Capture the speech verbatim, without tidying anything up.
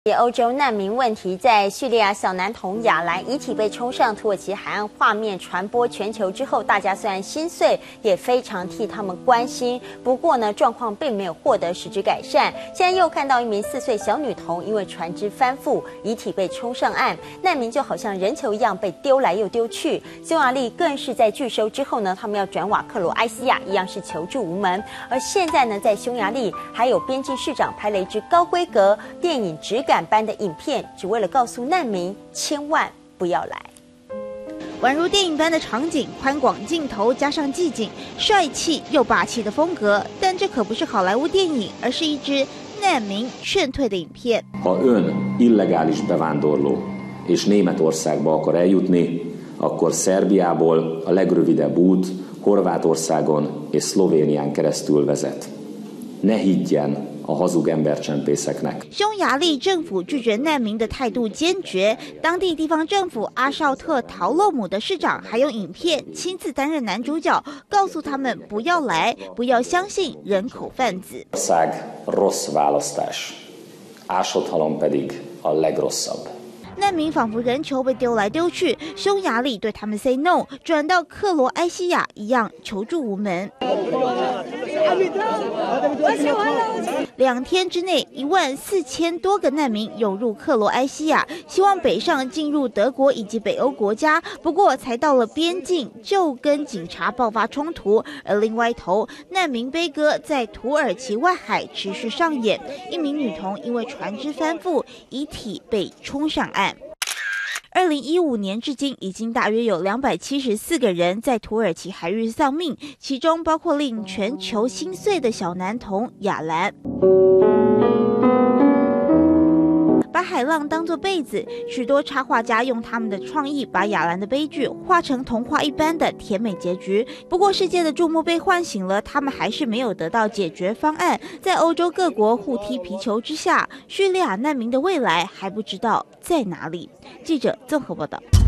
欧洲难民问题，在叙利亚小男童亚兰遗体被冲上土耳其海岸，画面传播全球之后，大家虽然心碎，也非常替他们关心。不过呢，状况并没有获得实质改善。现在又看到一名四岁小女童因为船只翻覆，遗体被冲上岸，难民就好像人球一样被丢来又丢去。匈牙利更是在拒收之后呢，他们要转瓦克罗埃西亚，一样是求助无门。而现在呢，在匈牙利还有边境市长拍了一支高规格电影质感般的影片，只为了告诉难民千万不要来。 宛如电影般的场景，宽广镜头加上寂静，帅气又霸气的风格。但这可不是好莱坞电影，而是一支难民劝退的影片。 Ha ön illegális bevándorló és Németországba akar eljutni, akkor Szerbiából a legrövidebb út Horvátországon és Szlovénián keresztül vezet. Ne higgyen a hazug embercsempészeknek。 匈牙利政府拒绝难民的态度坚决，当地地方政府阿绍特陶洛姆的市长还用影片亲自担任男主角，告诉他们不要来，不要相信人口贩子。 Ország rossz választás, Ásodhalom pedig a legrosszabb。 难民仿佛人球被丢来丢去，匈牙利对他们 say no， 转到克罗埃西亚一样求助无门。两天之内，一万四千多个难民涌入克罗埃西亚，希望北上进入德国以及北欧国家。不过，才到了边境，就跟警察爆发冲突。而另外一头，难民悲歌在土耳其外海持续上演，一名女童因为船只翻覆，遗体被冲上岸。二零一五年至今，已经大约有两百七十四个人在土耳其海域丧命，其中包括令全球心碎的小男童亚兰。把海浪当作被子，许多插画家用他们的创意，把亚兰的悲剧画成童话一般的甜美结局。不过，世界的注目被唤醒了，他们还是没有得到解决方案。在欧洲各国互踢皮球之下，叙利亚难民的未来还不知道在哪里。记者综合报道。